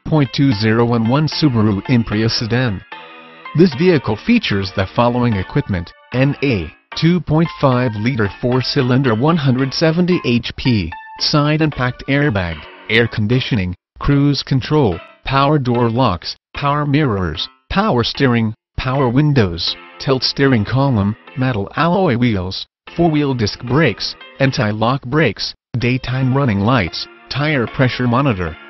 2.2011 Subaru Impreza sedan. This vehicle features the following equipment: NA 2.5-liter 4-cylinder 170 HP, side impact airbag, air conditioning, cruise control, power door locks, power mirrors, power steering, power windows, tilt steering column, metal alloy wheels, 4-wheel disc brakes, anti-lock brakes, daytime running lights, tire pressure monitor,